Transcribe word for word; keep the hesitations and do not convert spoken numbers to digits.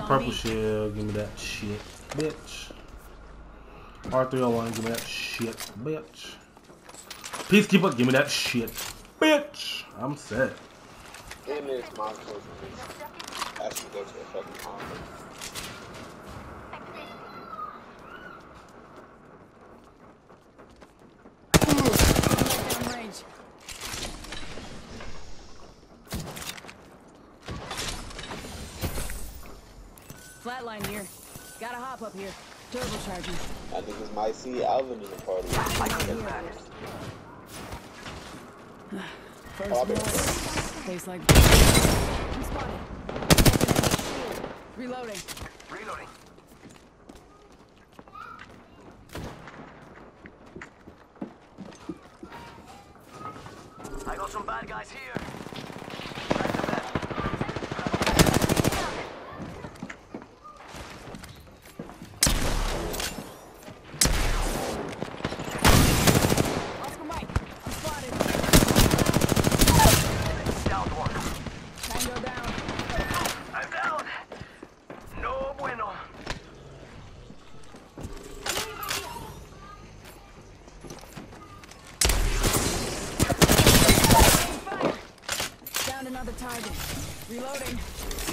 purple shell, give me that shit, bitch. R three oh one, give me that shit, bitch. Peacekeeper, give me that shit, bitch. I'm set. In this monster actually go to a fucking conference. Flatline here. Gotta hop up here. Turbocharging. I think this might see Alvin in the party. First oh, face like I'm spotted. Reloading. Reloading. I got some bad guys here. Another target. Reloading.